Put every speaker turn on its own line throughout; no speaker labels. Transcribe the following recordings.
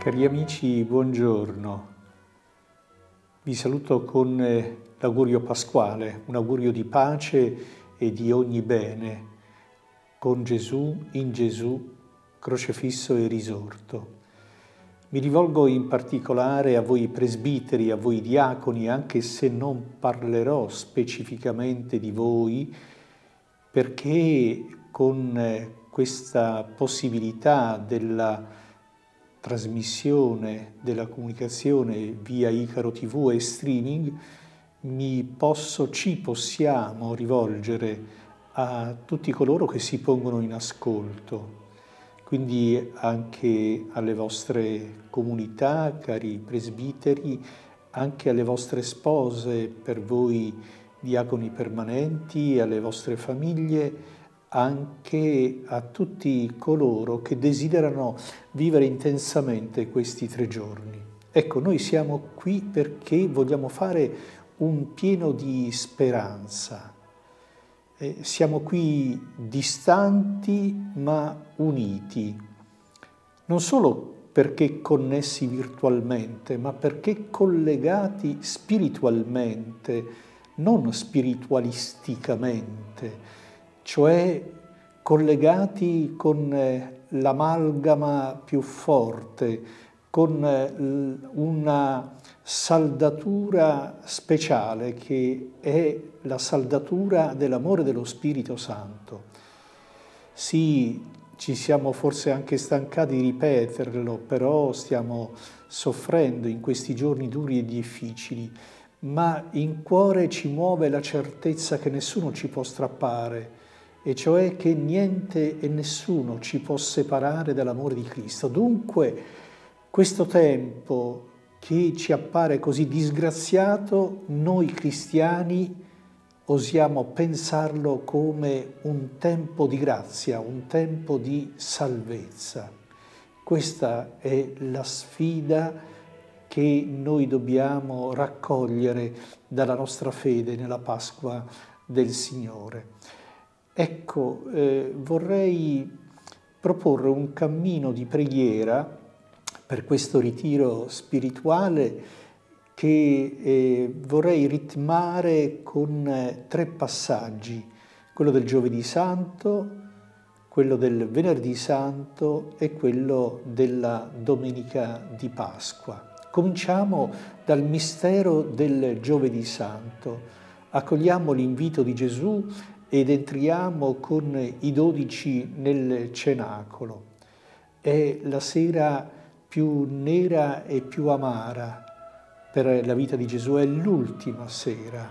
Cari amici, buongiorno. Vi saluto con l'augurio pasquale, un augurio di pace e di ogni bene, con Gesù, in Gesù, crocefisso e risorto. Mi rivolgo in particolare a voi presbiteri, a voi diaconi, anche se non parlerò specificamente di voi, perché con questa possibilità della trasmissione della comunicazione via Icaro TV e streaming, ci possiamo rivolgere a tutti coloro che si pongono in ascolto, quindi anche alle vostre comunità, cari presbiteri, anche alle vostre spose, per voi diaconi permanenti, alle vostre famiglie, anche a tutti coloro che desiderano vivere intensamente questi 3 giorni. Ecco, noi siamo qui perché vogliamo fare un pieno di speranza. Siamo qui distanti ma uniti, non solo perché connessi virtualmente, ma perché collegati spiritualmente, non spiritualisticamente, cioè collegati con l'amalgama più forte, con una saldatura speciale che è la saldatura dell'amore dello Spirito Santo. Sì, ci siamo forse anche stancati di ripeterlo, però stiamo soffrendo in questi giorni duri e difficili, ma in cuore ci muove la certezza che nessuno ci può strappare, e cioè che niente e nessuno ci può separare dall'amore di Cristo. Dunque, questo tempo che ci appare così disgraziato, noi cristiani osiamo pensarlo come un tempo di grazia, un tempo di salvezza. Questa è la sfida che noi dobbiamo raccogliere dalla nostra fede nella Pasqua del Signore. Ecco, vorrei proporre un cammino di preghiera per questo ritiro spirituale che vorrei ritmare con 3 passaggi, quello del Giovedì Santo, quello del Venerdì Santo e quello della Domenica di Pasqua. Cominciamo dal mistero del Giovedì Santo. Accogliamo l'invito di Gesù ed entriamo con i 12 nel cenacolo. È la sera più nera e più amara per la vita di Gesù, è l'ultima sera.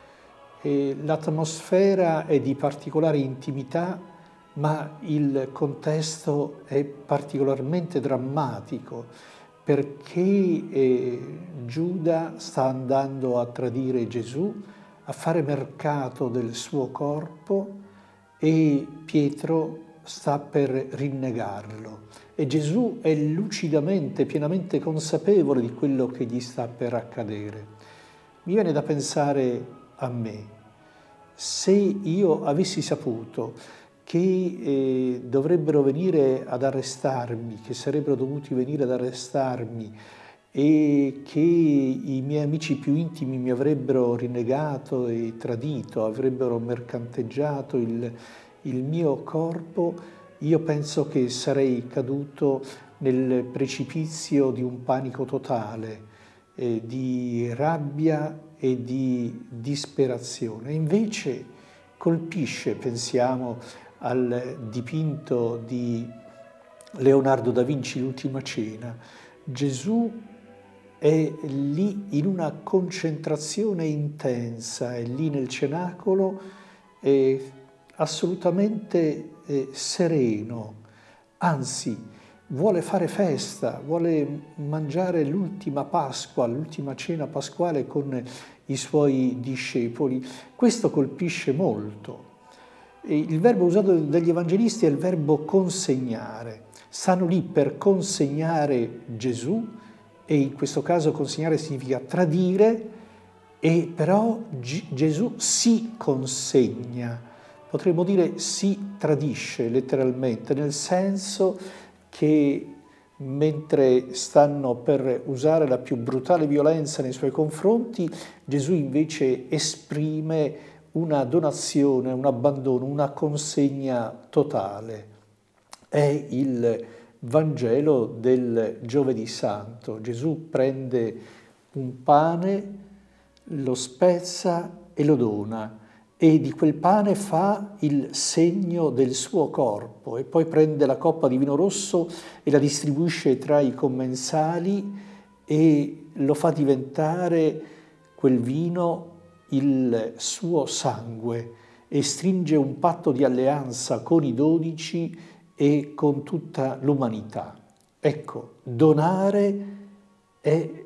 L'atmosfera è di particolare intimità, ma il contesto è particolarmente drammatico, perché Giuda sta andando a tradire Gesù, a fare mercato del suo corpo, e Pietro sta per rinnegarlo. E Gesù è lucidamente, pienamente consapevole di quello che gli sta per accadere. Mi viene da pensare a me, se io avessi saputo che dovrebbero venire ad arrestarmi, che sarebbero dovuti venire ad arrestarmi, e che i miei amici più intimi mi avrebbero rinnegato e tradito, avrebbero mercanteggiato il mio corpo, io penso che sarei caduto nel precipizio di un panico totale, di rabbia e di disperazione. Invece colpisce, pensiamo al dipinto di Leonardo da Vinci, L'Ultima Cena, Gesù è lì in una concentrazione intensa, è lì nel cenacolo, assolutamente sereno, anzi vuole fare festa, vuole mangiare l'ultima Pasqua, l'ultima cena pasquale con i suoi discepoli. Questo colpisce molto. Il verbo usato dagli evangelisti è il verbo consegnare. Stanno lì per consegnare Gesù, e in questo caso consegnare significa tradire, e però Gesù si consegna, potremmo dire si tradisce letteralmente, nel senso che mentre stanno per usare la più brutale violenza nei suoi confronti, Gesù invece esprime una donazione, un abbandono, una consegna totale. È il Vangelo del Giovedì Santo. Gesù prende un pane, lo spezza e lo dona, e di quel pane fa il segno del suo corpo, e poi prende la coppa di vino rosso e la distribuisce tra i commensali e lo fa diventare quel vino il suo sangue, e stringe un patto di alleanza con i 12 e con tutta l'umanità. Ecco, donare è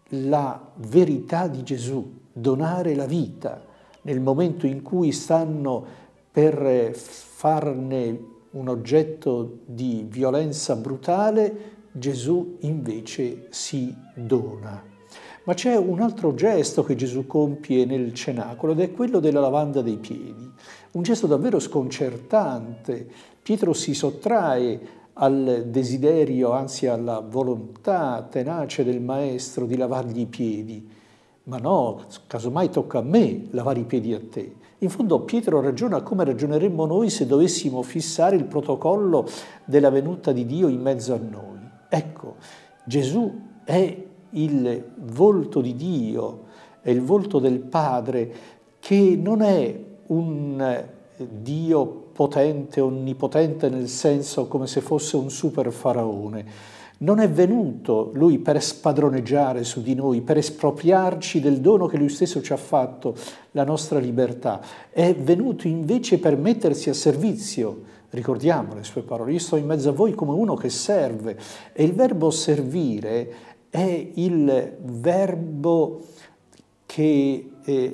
la verità di Gesù, donare la vita. Nel momento in cui stanno per farne un oggetto di violenza brutale, Gesù invece si dona. Ma c'è un altro gesto che Gesù compie nel cenacolo, ed è quello della lavanda dei piedi. Un gesto davvero sconcertante. Pietro si sottrae al desiderio, anzi alla volontà tenace del maestro di lavargli i piedi. Ma no, casomai tocca a me lavare i piedi a te. In fondo Pietro ragiona come ragioneremmo noi se dovessimo fissare il protocollo della venuta di Dio in mezzo a noi. Ecco, Gesù è il volto di Dio, è il volto del Padre, che non è un Dio potente, onnipotente, nel senso come se fosse un super faraone. Non è venuto lui per spadroneggiare su di noi, per espropriarci del dono che lui stesso ci ha fatto, la nostra libertà. È venuto invece per mettersi a servizio. Ricordiamo le sue parole: io sto in mezzo a voi come uno che serve. E il verbo servire è il verbo che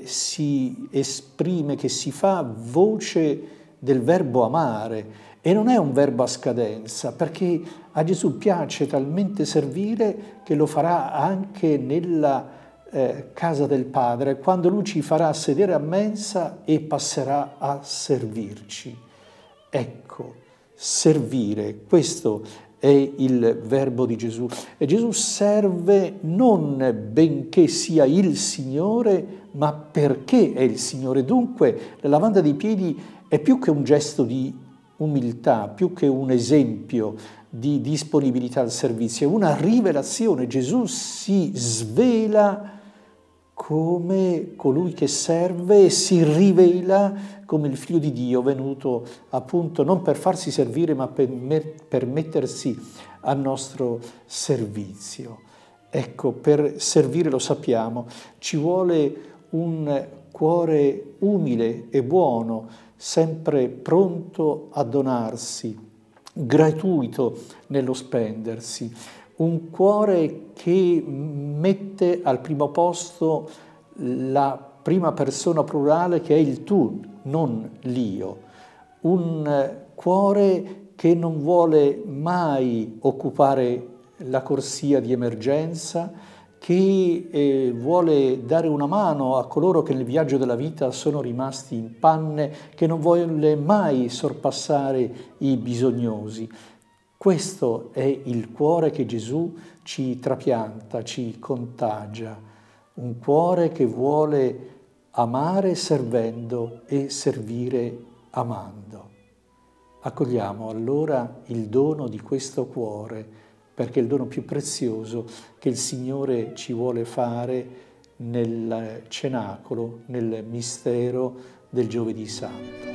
si esprime, che si fa voce del verbo amare. E non è un verbo a scadenza, perché a Gesù piace talmente servire che lo farà anche nella casa del Padre, quando Lui ci farà sedere a mensa e passerà a servirci. Ecco, servire, questo è il verbo di Gesù. E Gesù serve non benché sia il Signore, ma perché è il Signore. Dunque, la lavanda dei piedi è più che un gesto di umiltà, più che un esempio di disponibilità al servizio, è una rivelazione. Gesù si svela come colui che serve e si rivela come il Figlio di Dio, venuto appunto non per farsi servire, ma per mettersi al nostro servizio. Ecco, per servire, lo sappiamo, ci vuole un cuore umile e buono, sempre pronto a donarsi, gratuito nello spendersi, un cuore che mette al primo posto la prima persona plurale, che è il tu, non l'io, un cuore che non vuole mai occupare la corsia di emergenza, che vuole dare una mano a coloro che nel viaggio della vita sono rimasti in panne, che non vuole mai sorpassare i bisognosi. Questo è il cuore che Gesù ci trapianta, ci contagia, un cuore che vuole amare servendo e servire amando. Accogliamo allora il dono di questo cuore, perché è il dono più prezioso che il Signore ci vuole fare nel cenacolo, nel mistero del Giovedì Santo.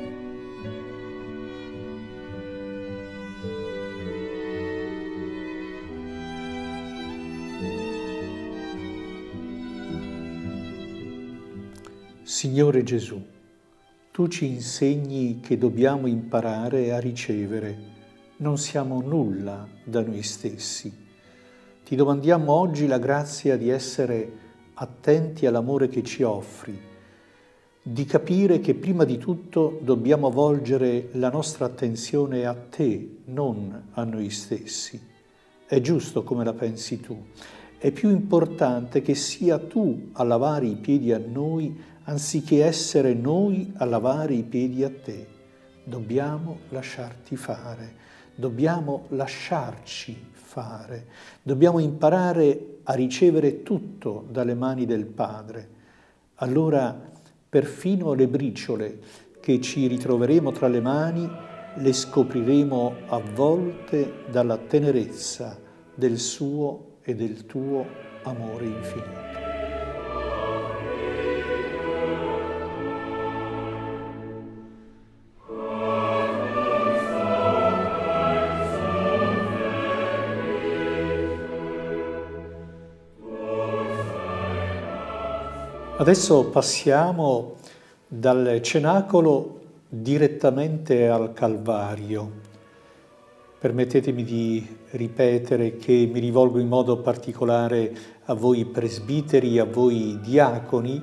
Signore Gesù, Tu ci insegni che dobbiamo imparare a ricevere. Non siamo nulla da noi stessi. Ti domandiamo oggi la grazia di essere attenti all'amore che ci offri, di capire che prima di tutto dobbiamo volgere la nostra attenzione a Te, non a noi stessi. È giusto come la pensi Tu. È più importante che sia Tu a lavare i piedi a noi, anziché essere noi a lavare i piedi a Te. Dobbiamo lasciarti fare. Dobbiamo lasciarci fare. fare. Dobbiamo imparare a ricevere tutto dalle mani del Padre. Allora perfino le briciole che ci ritroveremo tra le mani le scopriremo avvolte dalla tenerezza del suo e del tuo amore infinito. Adesso passiamo dal cenacolo direttamente al Calvario. Permettetemi di ripetere che mi rivolgo in modo particolare a voi presbiteri, a voi diaconi,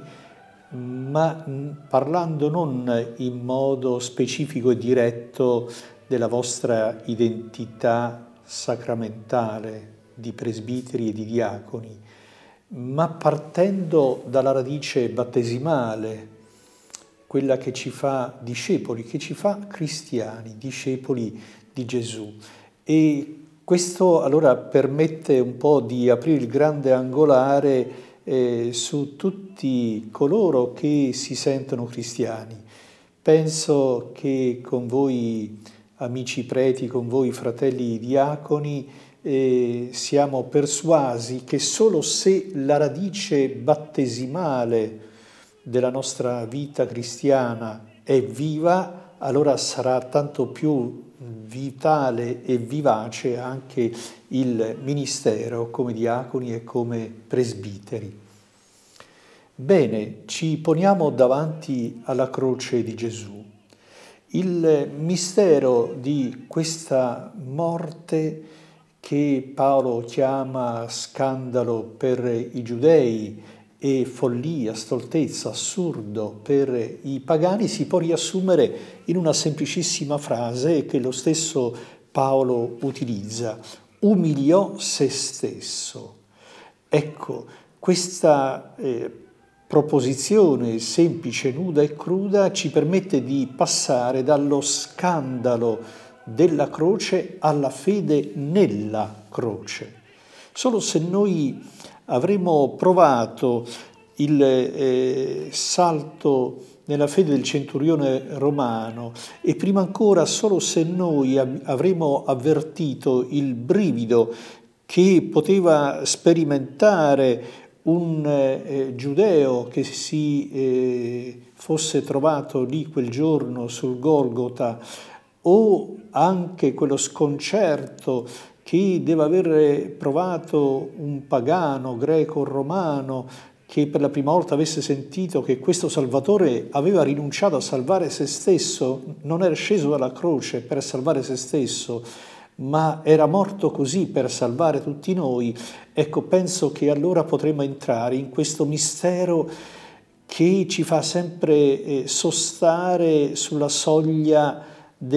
ma parlando non in modo specifico e diretto della vostra identità sacramentale di presbiteri e di diaconi, ma partendo dalla radice battesimale, quella che ci fa discepoli, che ci fa cristiani, discepoli di Gesù. E questo allora permette un po' di aprire il grande angolare su tutti coloro che si sentono cristiani. Penso che con voi amici preti, con voi fratelli diaconi, siamo persuasi che solo se la radice battesimale della nostra vita cristiana è viva, allora sarà tanto più vitale e vivace anche il ministero come diaconi e come presbiteri. Bene, ci poniamo davanti alla croce di Gesù. Il mistero di questa morte che Paolo chiama scandalo per i giudei e follia, stoltezza, assurdo per i pagani, si può riassumere in una semplicissima frase che lo stesso Paolo utilizza: umiliò se stesso. Ecco, questa proposizione semplice, nuda e cruda ci permette di passare dallo scandalo della croce alla fede nella croce. Solo se noi avremo provato il salto nella fede del centurione romano e prima ancora solo se noi avremo avvertito il brivido che poteva sperimentare un giudeo che si fosse trovato lì quel giorno sul Golgota, o anche quello sconcerto che deve aver provato un pagano greco o romano che per la prima volta avesse sentito che questo Salvatore aveva rinunciato a salvare se stesso, non era sceso dalla croce per salvare se stesso, ma era morto così per salvare tutti noi. Ecco, penso che allora potremo entrare in questo mistero che ci fa sempre sostare sulla soglia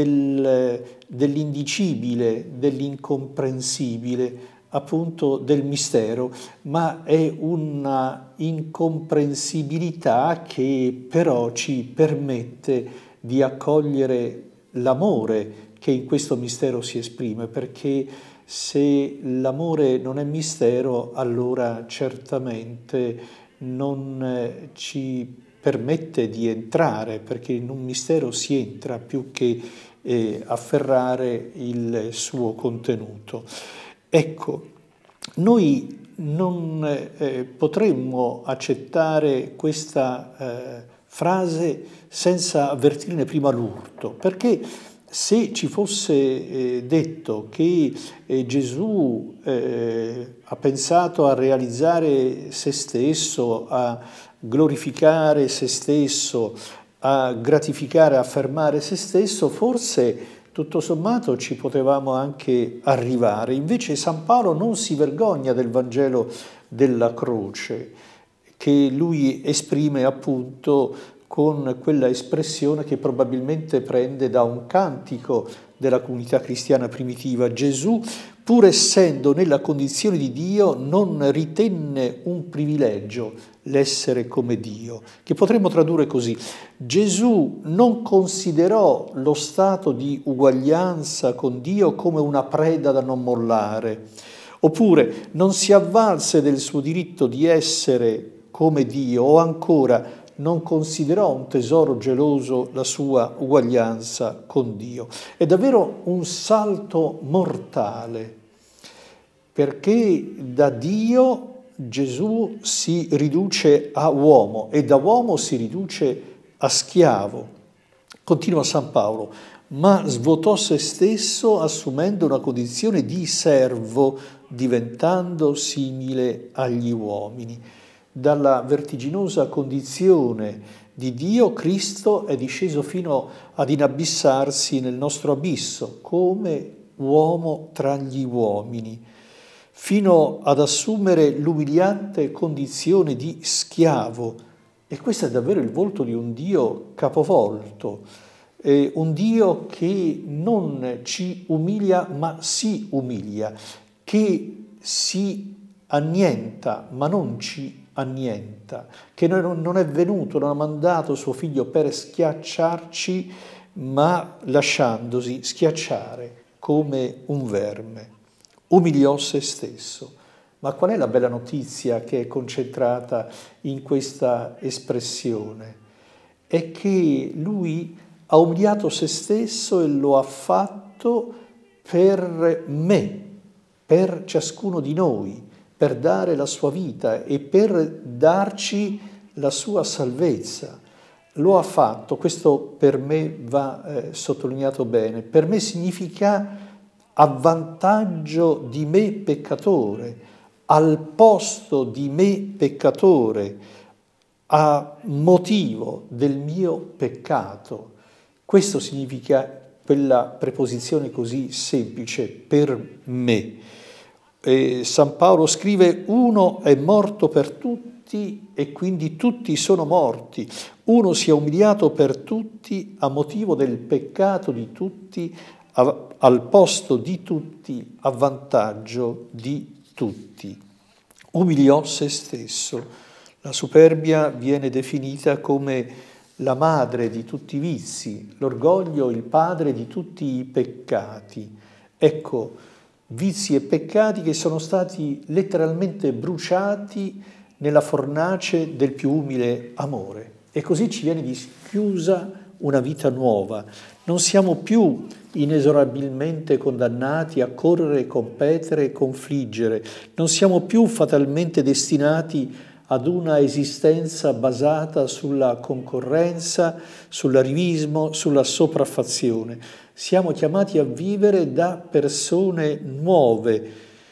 dell'indicibile, dell'incomprensibile, appunto del mistero, ma è una incomprensibilità che però ci permette di accogliere l'amore che in questo mistero si esprime, perché se l'amore non è mistero, allora certamente non ci permette di entrare, perché in un mistero si entra più che afferrare il suo contenuto. Ecco, noi non potremmo accettare questa frase senza avvertirne prima l'urto, perché se ci fosse detto che Gesù ha pensato a realizzare se stesso, a glorificare se stesso, a gratificare, a affermare se stesso, forse tutto sommato ci potevamo anche arrivare. Invece San Paolo non si vergogna del Vangelo della croce, che lui esprime appunto con quella espressione che probabilmente prende da un cantico della comunità cristiana primitiva. Gesù pur essendo nella condizione di Dio, non ritenne un privilegio l'essere come Dio, che potremmo tradurre così. Gesù non considerò lo stato di uguaglianza con Dio come una preda da non mollare, oppure non si avvalse del suo diritto di essere come Dio, o ancora non considerò un tesoro geloso la sua uguaglianza con Dio. È davvero un salto mortale, perché da Dio Gesù si riduce a uomo e da uomo si riduce a schiavo. Continua San Paolo, ma svuotò se stesso assumendo una condizione di servo, diventando simile agli uomini. Dalla vertiginosa condizione di Dio, Cristo è disceso fino ad inabissarsi nel nostro abisso, come uomo tra gli uomini, fino ad assumere l'umiliante condizione di schiavo. E questo è davvero il volto di un Dio capovolto, un Dio che non ci umilia ma si umilia, che si annienta ma non ci annienta, che non è venuto, non ha mandato suo figlio per schiacciarci, ma lasciandosi schiacciare come un verme. Umiliò se stesso. Ma qual è la bella notizia che è concentrata in questa espressione? È che lui ha umiliato se stesso e lo ha fatto per me, per ciascuno di noi, per dare la sua vita e per darci la sua salvezza. Lo ha fatto, questo per me va sottolineato bene, per me significa a vantaggio di me peccatore, al posto di me peccatore, a motivo del mio peccato. Questo significa quella preposizione così semplice, per me. San Paolo scrive: uno è morto per tutti e quindi tutti sono morti. Uno si è umiliato per tutti a motivo del peccato di tutti, al posto di tutti, a vantaggio di tutti. Umiliò se stesso. La superbia viene definita come la madre di tutti i vizi, l'orgoglio il padre di tutti i peccati. Ecco, vizi e peccati che sono stati letteralmente bruciati nella fornace del più umile amore. E così ci viene dischiusa una vita nuova. Non siamo più inesorabilmente condannati a correre, competere e confliggere. Non siamo più fatalmente destinati ad una esistenza basata sulla concorrenza, sull'arivismo, sulla sopraffazione. Siamo chiamati a vivere da persone nuove,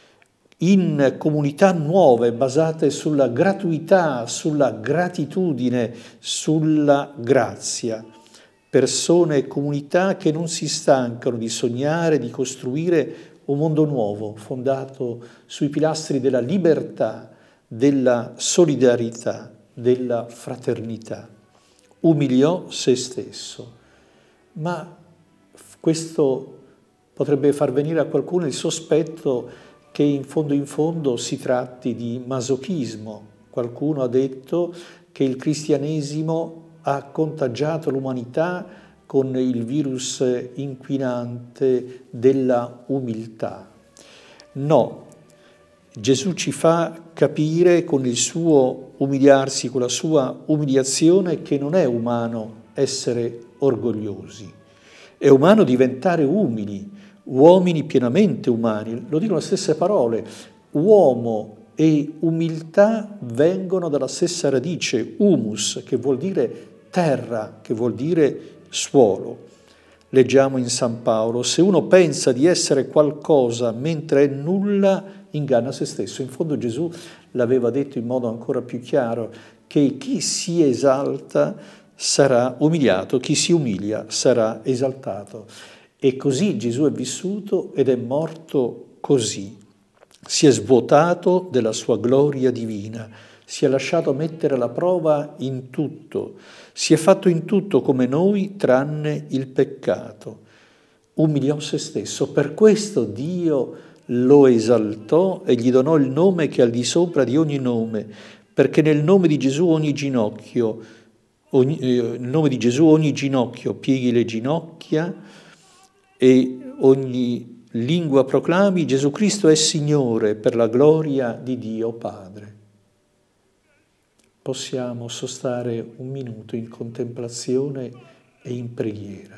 in comunità nuove, basate sulla gratuità, sulla gratitudine, sulla grazia. Persone e comunità che non si stancano di sognare, di costruire un mondo nuovo, fondato sui pilastri della libertà, della solidarietà, della fraternità. Umiliò se stesso. Ma questo potrebbe far venire a qualcuno il sospetto che in fondo si tratti di masochismo. Qualcuno ha detto che il cristianesimo ha contagiato l'umanità con il virus inquinante della umiltà. No, Gesù ci fa capire con il suo umiliarsi, con la sua umiliazione, che non è umano essere orgogliosi, è umano diventare umili, uomini pienamente umani. Lo dicono le stesse parole, uomo e umiltà vengono dalla stessa radice, humus, che vuol dire terra, che vuol dire suolo. Leggiamo in San Paolo: se uno pensa di essere qualcosa mentre è nulla, inganna se stesso. In fondo Gesù l'aveva detto in modo ancora più chiaro, che chi si esalta sarà umiliato, chi si umilia sarà esaltato. E così Gesù è vissuto ed è morto così. Si è svuotato della sua gloria divina, si è lasciato mettere alla prova in tutto, si è fatto in tutto come noi tranne il peccato. Umiliò se stesso, per questo Dio lo esaltò e gli donò il nome che è al di sopra di ogni nome, perché nel nome di Gesù ogni ginocchio pieghi le ginocchia e ogni lingua proclami Gesù Cristo è Signore per la gloria di Dio Padre. Possiamo sostare un minuto in contemplazione e in preghiera.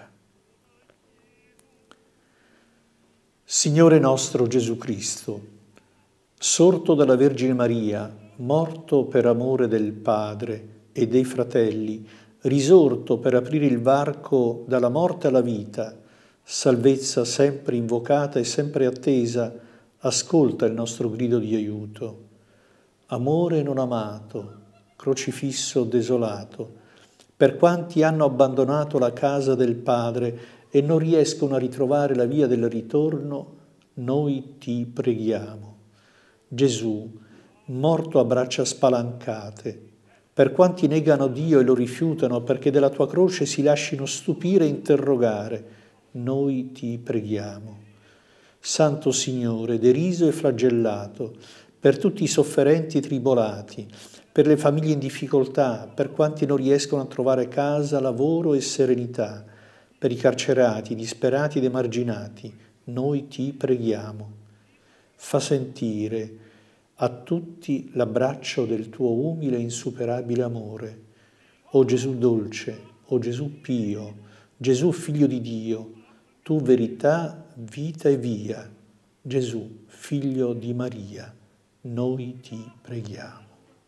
Signore nostro Gesù Cristo, sorto dalla Vergine Maria, morto per amore del Padre e dei fratelli, risorto per aprire il varco dalla morte alla vita, salvezza sempre invocata e sempre attesa, ascolta il nostro grido di aiuto. Amore non amato, crocifisso desolato, per quanti hanno abbandonato la casa del Padre e non riescono a ritrovare la via del ritorno, noi ti preghiamo. Gesù, morto a braccia spalancate, per quanti negano Dio e lo rifiutano perché della tua croce si lascino stupire e interrogare, noi ti preghiamo. Santo Signore, deriso e flagellato, per tutti i sofferenti e tribolati, per le famiglie in difficoltà, per quanti non riescono a trovare casa, lavoro e serenità, per i carcerati, disperati ed emarginati, noi ti preghiamo. Fa sentire a tutti l'abbraccio del tuo umile e insuperabile amore. O Gesù dolce, o Gesù pio, Gesù figlio di Dio, tu verità, vita e via, Gesù figlio di Maria, noi ti preghiamo.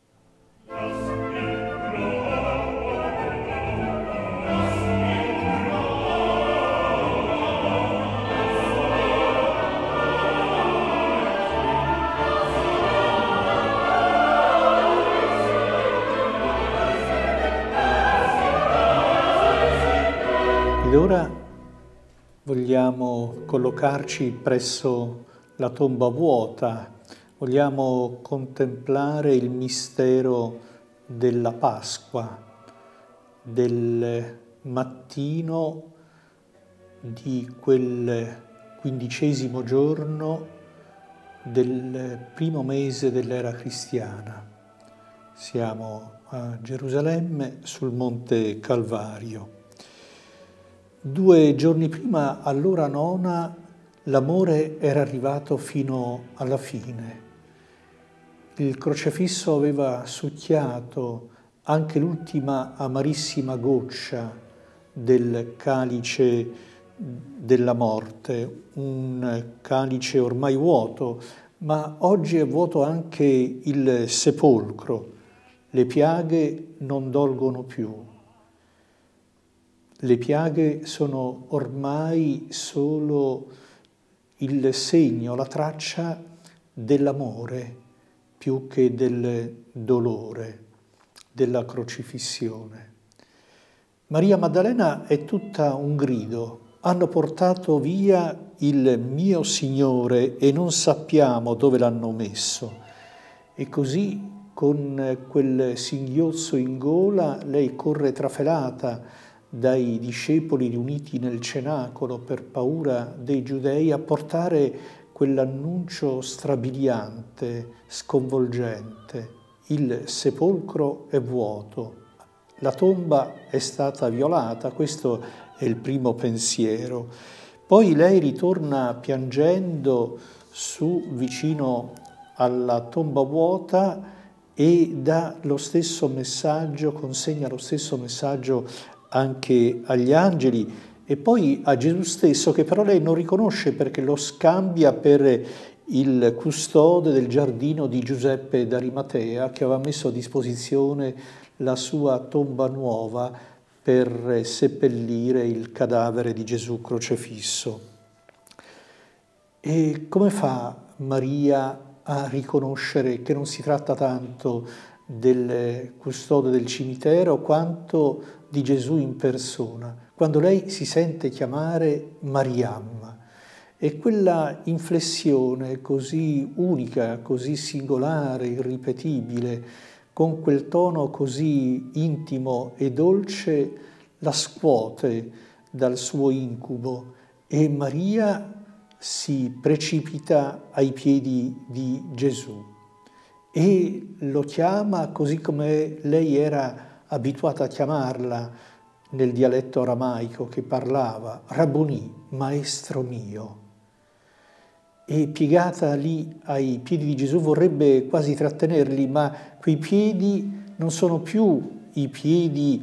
Ed ora vogliamo collocarci presso la tomba vuota, vogliamo contemplare il mistero della Pasqua, del mattino di quel 15° giorno del primo mese dell'era cristiana. Siamo a Gerusalemme sul Monte Calvario. 2 giorni prima, all'ora nona, l'amore era arrivato fino alla fine. Il crocefisso aveva succhiato anche l'ultima amarissima goccia del calice della morte, un calice ormai vuoto, ma oggi è vuoto anche il sepolcro. Le piaghe non dolgono più. Le piaghe sono ormai solo il segno, la traccia dell'amore più che del dolore, della crocifissione. Maria Maddalena è tutta un grido. Hanno portato via il mio Signore e non sappiamo dove l'hanno messo. E così, con quel singhiozzo in gola, lei corre trafelata dai discepoli riuniti nel cenacolo per paura dei giudei a portare quell'annuncio strabiliante, sconvolgente. Il sepolcro è vuoto, la tomba è stata violata, questo è il primo pensiero. Poi lei ritorna piangendo su vicino alla tomba vuota e dà lo stesso messaggio, consegna lo stesso messaggio anche agli angeli e poi a Gesù stesso, che però lei non riconosce perché lo scambia per il custode del giardino di Giuseppe d'Arimatea, che aveva messo a disposizione la sua tomba nuova per seppellire il cadavere di Gesù crocifisso. E come fa Maria a riconoscere che non si tratta tanto del custode del cimitero quanto di Gesù in persona, quando lei si sente chiamare Mariam? E quella inflessione così unica, così singolare, irripetibile, con quel tono così intimo e dolce, la scuote dal suo incubo e Maria si precipita ai piedi di Gesù e lo chiama così come lei era abituata a chiamarla nel dialetto aramaico che parlava, Rabboni, maestro mio. E piegata lì ai piedi di Gesù vorrebbe quasi trattenerli, ma quei piedi non sono più i piedi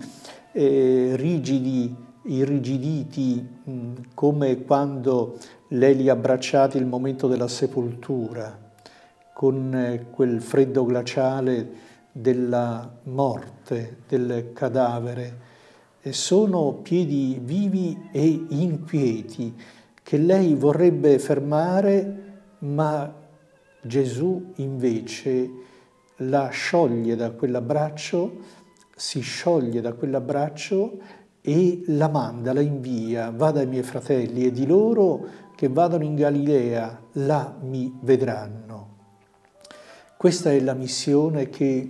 rigidi, irrigiditi, come quando lei li ha abbracciati il momento della sepoltura, con quel freddo glaciale della morte, del cadavere. E sono piedi vivi e inquieti che lei vorrebbe fermare, ma Gesù invece la scioglie da quell'abbraccio, si scioglie da quell'abbraccio e la manda, la invia, va dai miei fratelli e di loro che vadano in Galilea, là mi vedranno. Questa è la missione che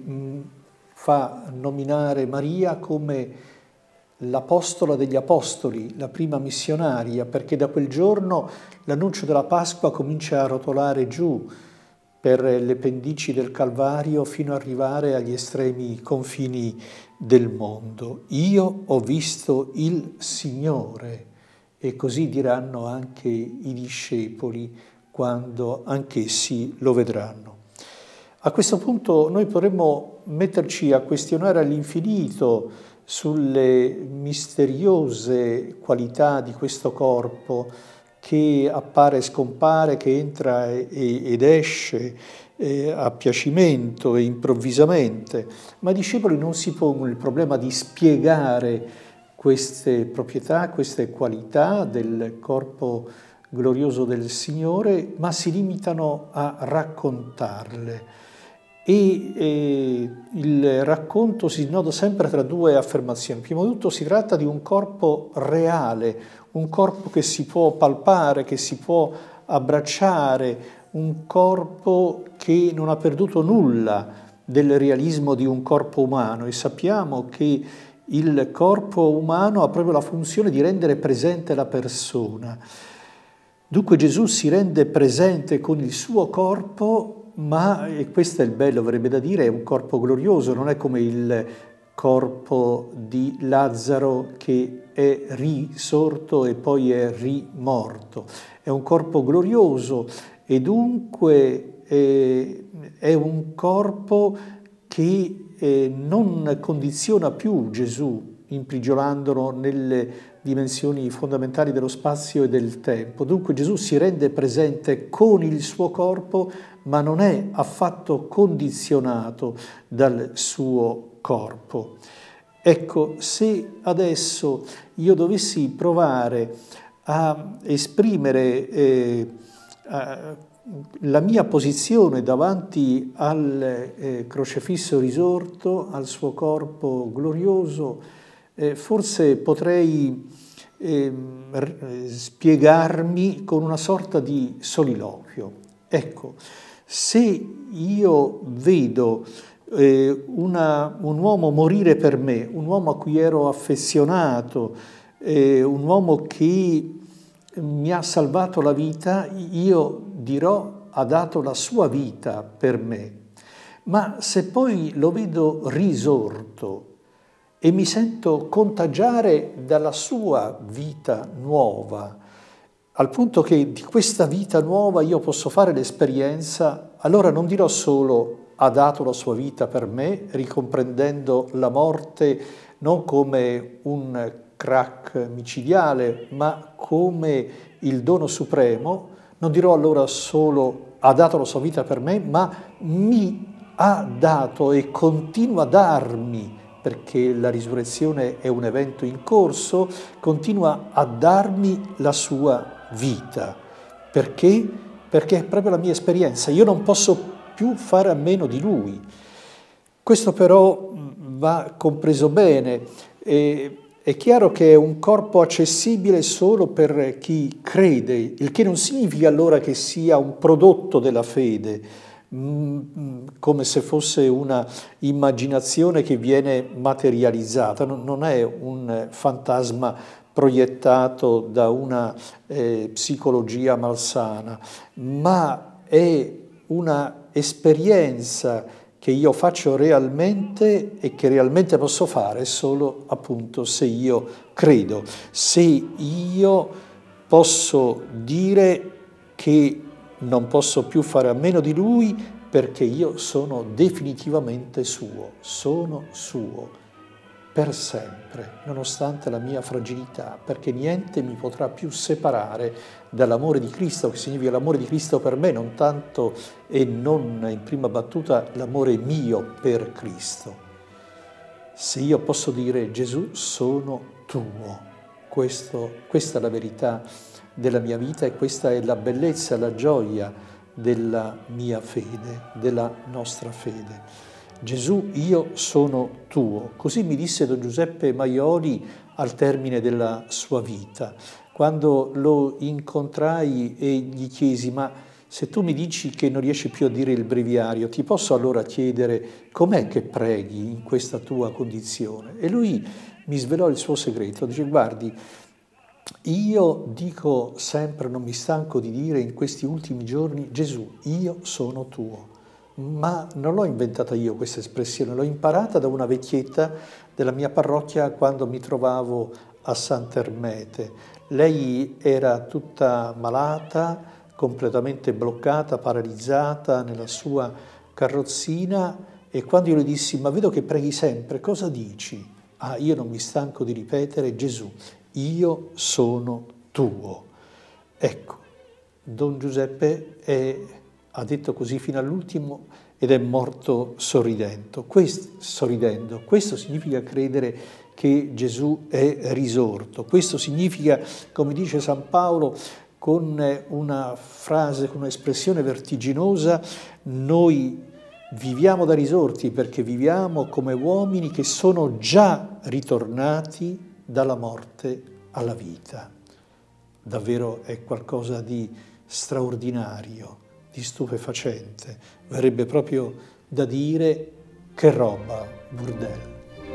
fa nominare Maria come l'apostola degli apostoli, la prima missionaria, perché da quel giorno l'annuncio della Pasqua comincia a rotolare giù per le pendici del Calvario fino ad arrivare agli estremi confini del mondo. Io ho visto il Signore, e così diranno anche i discepoli quando anch'essi lo vedranno. A questo punto noi potremmo metterci a questionare all'infinito sulle misteriose qualità di questo corpo che appare e scompare, che entra ed esce a piacimento e improvvisamente. Ma i discepoli non si pongono il problema di spiegare queste proprietà, queste qualità del corpo glorioso del Signore, ma si limitano a raccontarle. E il racconto si snoda sempre tra due affermazioni. Prima di tutto si tratta di un corpo reale, un corpo che si può palpare, che si può abbracciare, un corpo che non ha perduto nulla del realismo di un corpo umano, e sappiamo che il corpo umano ha proprio la funzione di rendere presente la persona. Dunque Gesù si rende presente con il suo corpo, ma, e questo è il bello, avrebbe da dire, è un corpo glorioso, non è come il corpo di Lazzaro che è risorto e poi è rimorto. È un corpo glorioso e dunque è un corpo che non condiziona più Gesù, imprigionandolo nelle dimensioni fondamentali dello spazio e del tempo. Dunque Gesù si rende presente con il suo corpo, ma non è affatto condizionato dal suo corpo. Ecco, se adesso io dovessi provare a esprimere la mia posizione davanti al crocefisso risorto, al suo corpo glorioso, forse potrei spiegarmi con una sorta di soliloquio. Ecco, se io vedo un uomo morire per me, un uomo a cui ero affezionato, un uomo che mi ha salvato la vita, io dirò ha dato la sua vita per me. Ma se poi lo vedo risorto e mi sento contagiare dalla sua vita nuova, al punto che di questa vita nuova io posso fare l'esperienza, allora non dirò solo ha dato la sua vita per me, ricomprendendo la morte non come un crack micidiale, ma come il dono supremo. Non dirò allora solo ha dato la sua vita per me, ma mi ha dato e continua a darmi, perché la risurrezione è un evento in corso, continua a darmi la sua vita. Perché? Perché è proprio la mia esperienza. Io non posso più fare a meno di lui. Questo però va compreso bene. È chiaro che è un corpo accessibile solo per chi crede, il che non significa allora che sia un prodotto della fede, come se fosse una immaginazione che viene materializzata, non è un fantasma proiettato da una psicologia malsana, ma è una esperienza che io faccio realmente e che realmente posso fare solo appunto se io credo, se io posso dire che non posso più fare a meno di Lui perché io sono definitivamente suo, sono suo. Per sempre, nonostante la mia fragilità, perché niente mi potrà più separare dall'amore di Cristo, che significa l'amore di Cristo per me, non tanto e non in prima battuta l'amore mio per Cristo. Se io posso dire Gesù sono tuo, questa è la verità della mia vita e questa è la bellezza, la gioia della mia fede, della nostra fede. Gesù, io sono tuo. Così mi disse Don Giuseppe Maioli al termine della sua vita. Quando lo incontrai e gli chiesi, ma se tu mi dici che non riesci più a dire il breviario, ti posso allora chiedere com'è che preghi in questa tua condizione? E lui mi svelò il suo segreto, dice, guardi, io dico sempre, non mi stanco di dire in questi ultimi giorni, Gesù, io sono tuo. Ma non l'ho inventata io questa espressione, l'ho imparata da una vecchietta della mia parrocchia quando mi trovavo a Sant'Ermete. Lei era tutta malata, completamente bloccata, paralizzata nella sua carrozzina e quando io le dissi, ma vedo che preghi sempre, cosa dici? Ah, io non mi stanco di ripetere, Gesù, io sono tuo. Ecco, Don Giuseppe ha detto così fino all'ultimo ed è morto sorridendo. Questo significa credere che Gesù è risorto. Questo significa, come dice San Paolo, con una frase, con un'espressione vertiginosa, noi viviamo da risorti perché viviamo come uomini che sono già ritornati dalla morte alla vita. Davvero è qualcosa di straordinario, di stupefacente. Verrebbe proprio da dire che roba, Burdel.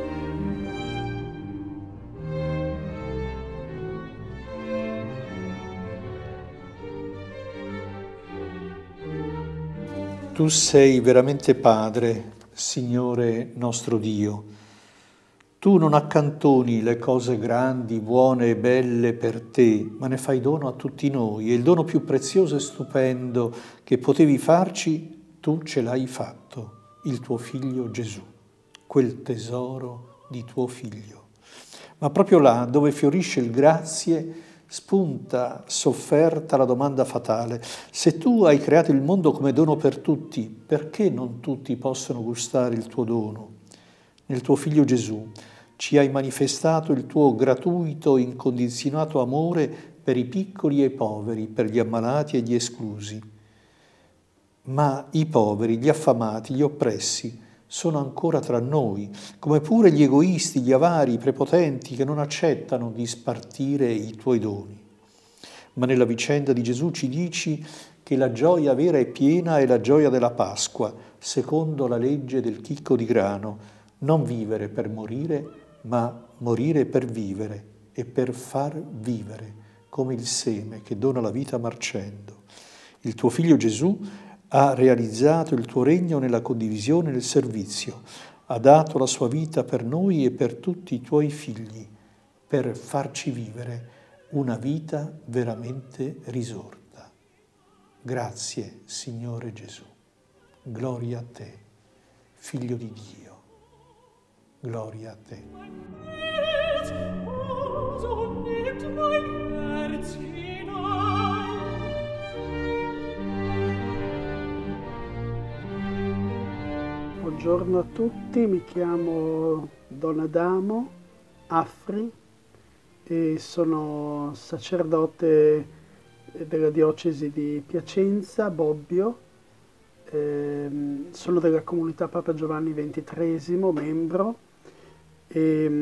Tu sei veramente Padre, Signore nostro Dio. Tu non accantoni le cose grandi, buone e belle per te, ma ne fai dono a tutti noi. E il dono più prezioso e stupendo che potevi farci, tu ce l'hai fatto, il tuo Figlio Gesù, quel tesoro di tuo Figlio. Ma proprio là, dove fiorisce il grazie, spunta sofferta la domanda fatale. Se tu hai creato il mondo come dono per tutti, perché non tutti possono gustare il tuo dono? Nel tuo Figlio Gesù ci hai manifestato il tuo gratuito, incondizionato amore per i piccoli e i poveri, per gli ammalati e gli esclusi. Ma i poveri, gli affamati, gli oppressi sono ancora tra noi, come pure gli egoisti, gli avari, i prepotenti che non accettano di spartire i tuoi doni. Ma nella vicenda di Gesù ci dici che la gioia vera e piena è la gioia della Pasqua, secondo la legge del chicco di grano, non vivere per morire, ma morire per vivere e per far vivere, come il seme che dona la vita marcendo. Il tuo Figlio Gesù ha realizzato il tuo regno nella condivisione e nel servizio, ha dato la sua vita per noi e per tutti i tuoi figli, per farci vivere una vita veramente risorta. Grazie, Signore Gesù. Gloria a te, Figlio di Dio. Gloria a te.
Buongiorno a tutti, mi chiamo Don Adamo Affri e sono sacerdote della diocesi di Piacenza, Bobbio. Sono della comunità Papa Giovanni XXIII, membro, e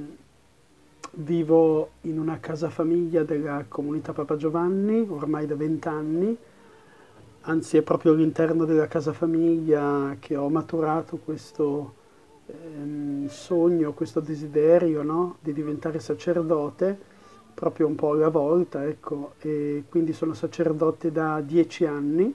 vivo in una casa famiglia della comunità Papa Giovanni ormai da 20 anni, anzi è proprio all'interno della casa famiglia che ho maturato questo sogno, questo desiderio, no? Di diventare sacerdote, proprio un po' alla volta, ecco, e quindi sono sacerdote da 10 anni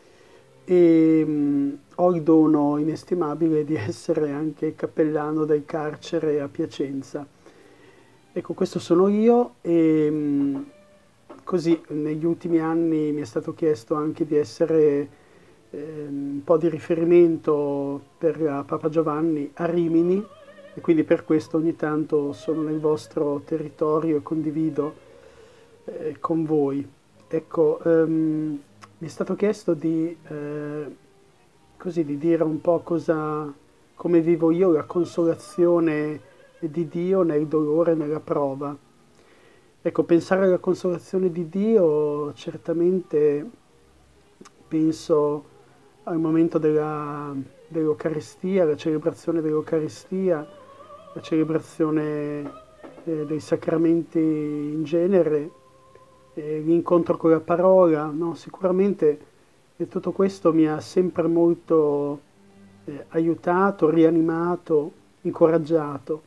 e ho il dono inestimabile di essere anche cappellano del carcere a Piacenza. Ecco, questo sono io e così negli ultimi anni mi è stato chiesto anche di essere un po' di riferimento per Papa Giovanni a Rimini e quindi per questo ogni tanto sono nel vostro territorio e condivido con voi. Ecco, mi è stato chiesto così, di dire un po' come vivo io la consolazione di Dio nel dolore e nella prova. Ecco, pensare alla consolazione di Dio, certamente penso al momento dell'Eucaristia, la celebrazione dell'Eucaristia, la celebrazione dei sacramenti in genere, l'incontro con la parola, no? Sicuramente tutto questo mi ha sempre molto aiutato, rianimato, incoraggiato.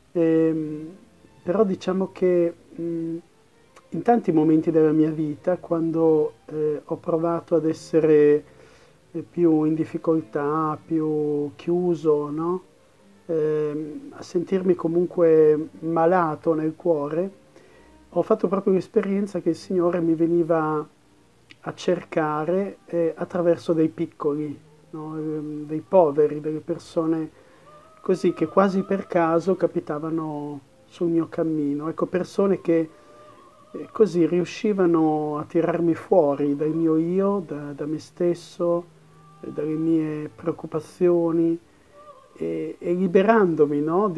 Però diciamo che in tanti momenti della mia vita, quando ho provato ad essere più in difficoltà, più chiuso, no? A sentirmi comunque malato nel cuore, ho fatto proprio l'esperienza che il Signore mi veniva a cercare attraverso dei piccoli, no? Dei poveri, delle persone così che quasi per caso capitavano sul mio cammino. Ecco, persone che così riuscivano a tirarmi fuori dal mio io, da me stesso, dalle mie preoccupazioni e liberandomi, no,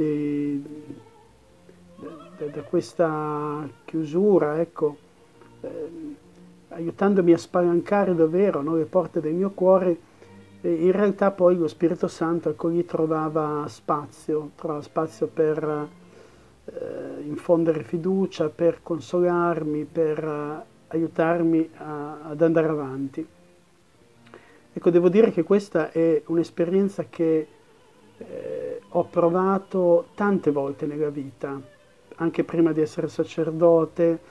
da questa chiusura, ecco, aiutandomi a spalancare davvero, no, le porte del mio cuore. In realtà poi lo Spirito Santo, ecco, lì trovava spazio per infondere fiducia, per consolarmi, per aiutarmi ad andare avanti. Ecco, devo dire che questa è un'esperienza che ho provato tante volte nella vita, anche prima di essere sacerdote.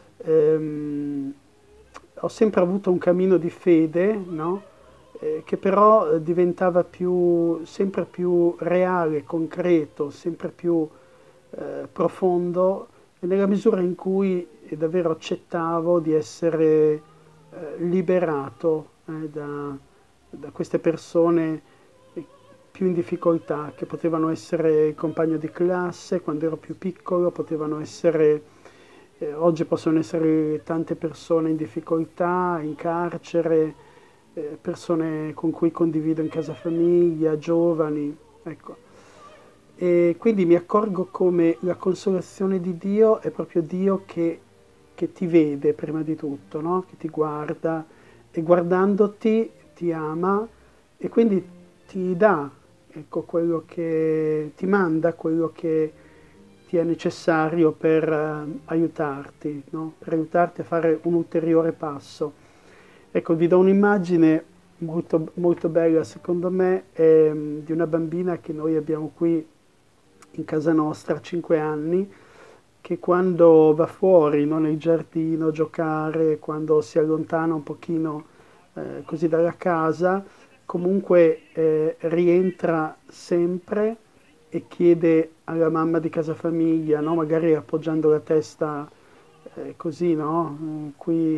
Ho sempre avuto un cammino di fede, no? Che però diventava sempre più reale, concreto, sempre più profondo, nella misura in cui davvero accettavo di essere liberato da queste persone più in difficoltà, che potevano essere il compagno di classe quando ero più piccolo, potevano essere, oggi possono essere tante persone in difficoltà, in carcere, persone con cui condivido in casa famiglia, giovani, ecco. E quindi mi accorgo come la consolazione di Dio è proprio Dio che ti vede prima di tutto, no? Che ti guarda e guardandoti ti ama e quindi ti dà, ecco, quello che ti manda, quello che ti è necessario per aiutarti, no? Per aiutarti a fare un ulteriore passo. Ecco, vi do un'immagine molto, molto bella secondo me di una bambina che noi abbiamo qui in casa nostra, 5 anni, che quando va fuori, no, nel giardino a giocare, quando si allontana un pochino così dalla casa, comunque rientra sempre e chiede alla mamma di casa famiglia, no, magari appoggiando la testa così, no, qui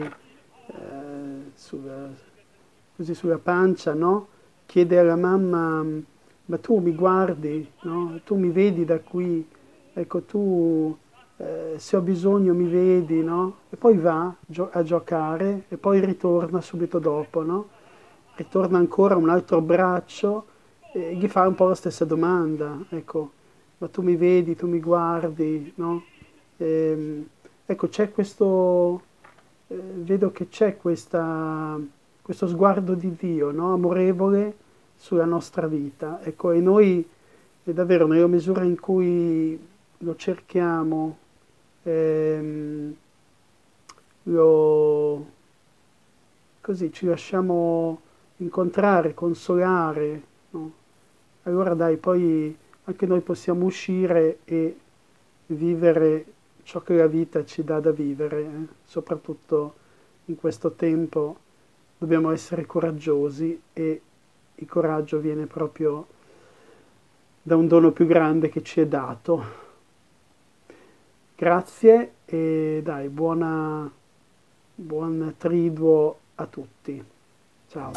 così sulla pancia, no? Chiede alla mamma, ma tu mi guardi, no? Tu mi vedi da qui, ecco tu se ho bisogno mi vedi, no? E poi va a giocare e poi ritorna subito dopo, no? Ritorna ancora un altro braccio e gli fa un po' la stessa domanda, ecco, ma tu mi vedi, tu mi guardi, no? Ecco, c'è questo, vedo che c'è questo sguardo di Dio, no? Amorevole sulla nostra vita, ecco, e noi davvero nella misura in cui lo cerchiamo, così ci lasciamo incontrare, consolare, no? Allora dai, poi anche noi possiamo uscire e vivere ciò che la vita ci dà da vivere, soprattutto in questo tempo dobbiamo essere coraggiosi e il coraggio viene proprio da un dono più grande che ci è dato. Grazie e dai, buon triduo a tutti. Ciao.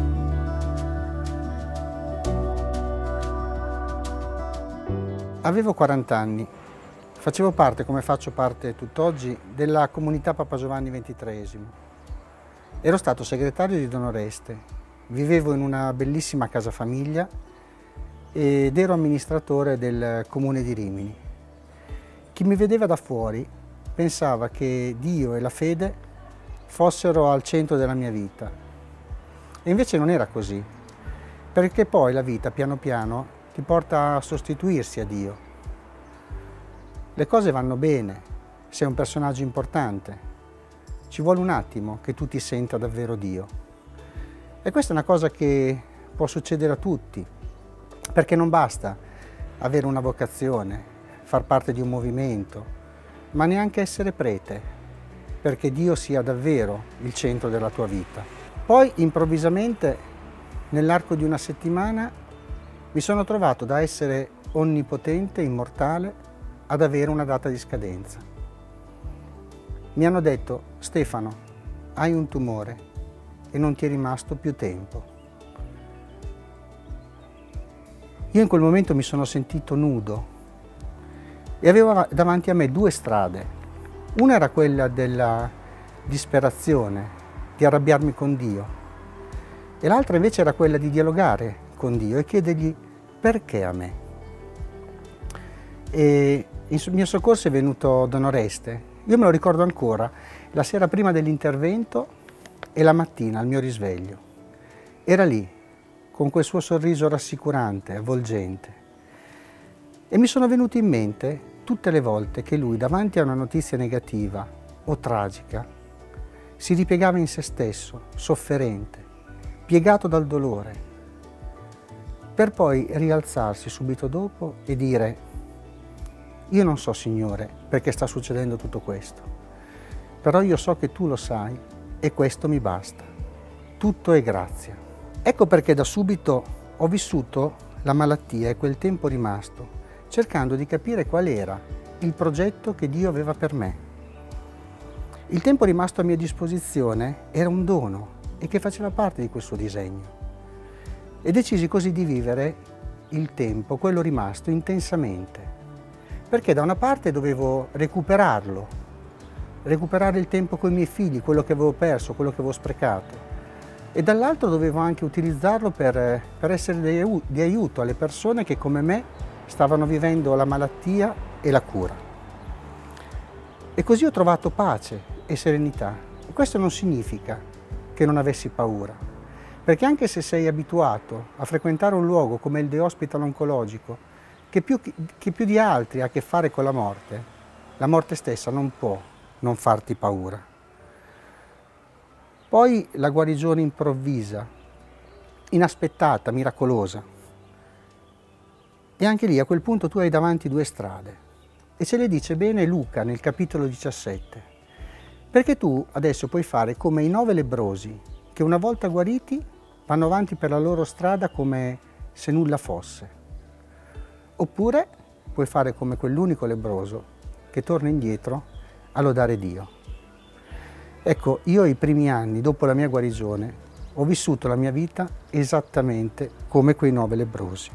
Avevo 40 anni, facevo parte, come faccio parte tutt'oggi, della comunità Papa Giovanni XXIII. Ero stato segretario di Don Oreste, vivevo in una bellissima casa famiglia ed ero amministratore del comune di Rimini. Chi mi vedeva da fuori pensava che Dio e la fede fossero al centro della mia vita. E invece non era così, perché poi la vita piano piano ti porta a sostituirsi a Dio. Le cose vanno bene, sei un personaggio importante, ci vuole un attimo che tu ti senta davvero Dio. E questa è una cosa che può succedere a tutti, perché non basta avere una vocazione, far parte di un movimento, ma neanche essere prete, perché Dio sia davvero il centro della tua vita. Poi improvvisamente, nell'arco di una settimana, mi sono trovato da essere onnipotente, immortale, ad avere una data di scadenza. Mi hanno detto: Stefano, hai un tumore e non ti è rimasto più tempo. Io in quel momento mi sono sentito nudo e avevo davanti a me due strade. Una era quella della disperazione, di arrabbiarmi con Dio, e l'altra invece era quella di dialogare con Dio e chiedergli: perché a me? E in mio soccorso è venuto Don Oreste. Io me lo ricordo ancora, la sera prima dell'intervento e la mattina al mio risveglio. Era lì, con quel suo sorriso rassicurante, avvolgente. E mi sono venuti in mente tutte le volte che lui, davanti a una notizia negativa o tragica, si ripiegava in se stesso, sofferente, piegato dal dolore, per poi rialzarsi subito dopo e dire: io non so, Signore, perché sta succedendo tutto questo, però io so che tu lo sai e questo mi basta. Tutto è grazia. Ecco perché da subito ho vissuto la malattia e quel tempo rimasto, cercando di capire qual era il progetto che Dio aveva per me. Il tempo rimasto a mia disposizione era un dono e che faceva parte di quel suo disegno. E decisi così di vivere il tempo, quello rimasto, intensamente. Perché da una parte dovevo recuperare il tempo con i miei figli, quello che avevo perso, quello che avevo sprecato, e dall'altro dovevo anche utilizzarlo per essere di aiuto alle persone che come me stavano vivendo la malattia e la cura. E così ho trovato pace e serenità. E questo non significa che non avessi paura, perché anche se sei abituato a frequentare un luogo come il The Hospital Oncologico, che più di altri ha a che fare con la morte stessa non può non farti paura. Poi la guarigione improvvisa, inaspettata, miracolosa. E anche lì a quel punto tu hai davanti due strade. E ce le dice bene Luca nel capitolo 17. Perché tu adesso puoi fare come i 9 lebbrosi, che una volta guariti vanno avanti per la loro strada come se nulla fosse. Oppure puoi fare come quell'unico lebbroso che torna indietro a lodare Dio. Ecco, io i primi anni dopo la mia guarigione ho vissuto la mia vita esattamente come quei 9 lebbrosi.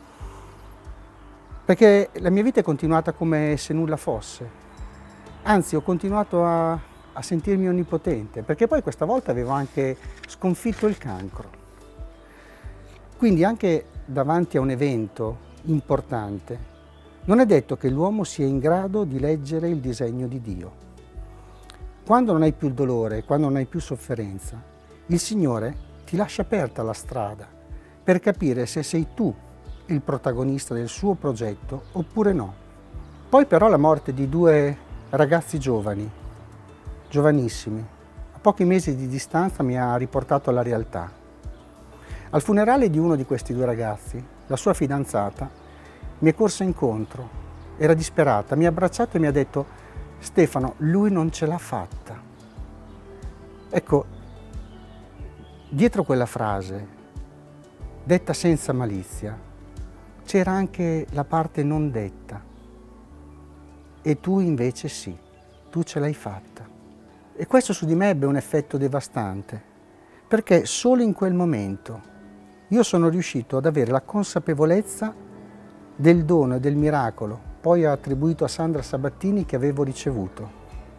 Perché la mia vita è continuata come se nulla fosse. Anzi, ho continuato a sentirmi onnipotente, perché poi questa volta avevo anche sconfitto il cancro. Quindi anche davanti a un evento importante, non è detto che l'uomo sia in grado di leggere il disegno di Dio. Quando non hai più il dolore, quando non hai più sofferenza, il Signore ti lascia aperta la strada per capire se sei tu il protagonista del suo progetto oppure no. Poi però la morte di 2 ragazzi giovani, giovanissimi, a pochi mesi di distanza mi ha riportato alla realtà. Al funerale di uno di questi 2 ragazzi, la sua fidanzata mi è corsa incontro, era disperata, mi ha abbracciato e mi ha detto: Stefano, lui non ce l'ha fatta. Ecco, dietro quella frase, detta senza malizia, c'era anche la parte non detta. E tu invece sì, tu ce l'hai fatta. E questo su di me ebbe un effetto devastante, perché solo in quel momento io sono riuscito ad avere la consapevolezza del dono e del miracolo, poi attribuito a Sandra Sabattini, che avevo ricevuto.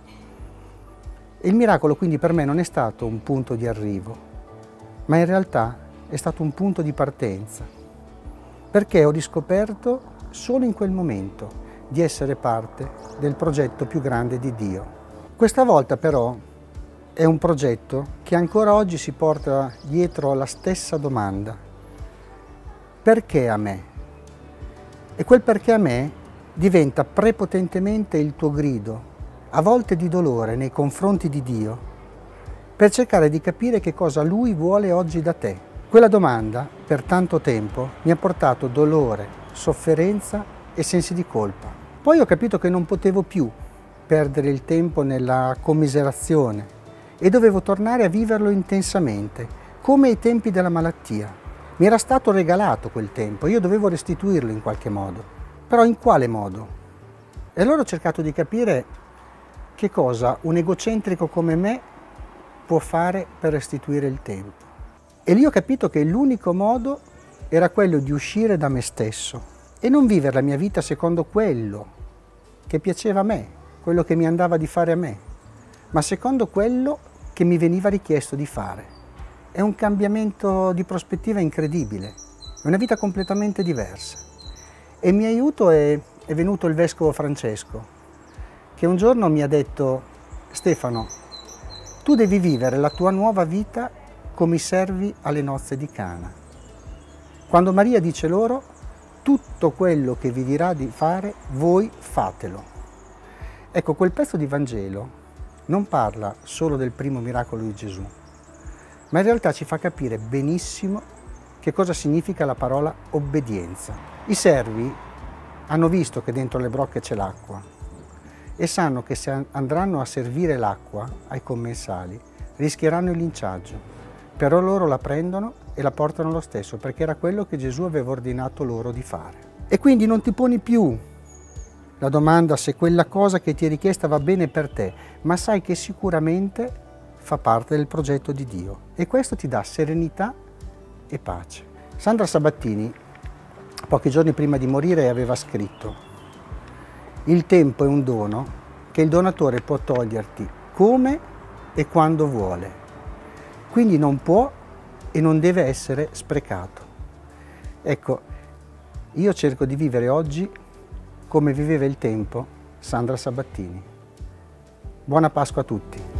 E il miracolo quindi per me non è stato un punto di arrivo, ma in realtà è stato un punto di partenza, perché ho riscoperto solo in quel momento di essere parte del progetto più grande di Dio. Questa volta però è un progetto che ancora oggi si porta dietro la stessa domanda: perché a me? E quel perché a me diventa prepotentemente il tuo grido, a volte di dolore nei confronti di Dio, per cercare di capire che cosa Lui vuole oggi da te. Quella domanda per tanto tempo mi ha portato dolore, sofferenza e sensi di colpa. Poi ho capito che non potevo più perdere il tempo nella commiserazione e dovevo tornare a viverlo intensamente, come ai tempi della malattia. Mi era stato regalato quel tempo, io dovevo restituirlo in qualche modo. Però in quale modo? E allora ho cercato di capire che cosa un egocentrico come me può fare per restituire il tempo. E lì ho capito che l'unico modo era quello di uscire da me stesso e non vivere la mia vita secondo quello che piaceva a me, quello che mi andava di fare a me, ma secondo quello che mi veniva richiesto di fare. È un cambiamento di prospettiva incredibile, è una vita completamente diversa. E mi aiuto è venuto il vescovo Francesco, che un giorno mi ha detto: Stefano, tu devi vivere la tua nuova vita come i servi alle nozze di Cana. Quando Maria dice loro: tutto quello che vi dirà di fare, voi fatelo. Ecco, quel pezzo di Vangelo non parla solo del primo miracolo di Gesù, ma in realtà ci fa capire benissimo che cosa significa la parola obbedienza. I servi hanno visto che dentro le brocche c'è l'acqua e sanno che se andranno a servire l'acqua ai commensali rischieranno il linciaggio, però loro la prendono e la portano lo stesso, perché era quello che Gesù aveva ordinato loro di fare. E quindi non ti poni più la domanda se quella cosa che ti è richiesta va bene per te, ma sai che sicuramente fa parte del progetto di Dio e questo ti dà serenità e pace. Sandra Sabattini, pochi giorni prima di morire, aveva scritto: il tempo è un dono che il donatore può toglierti come e quando vuole, quindi non può e non deve essere sprecato. Ecco, io cerco di vivere oggi come viveva il tempo Sandra Sabattini. Buona Pasqua a tutti.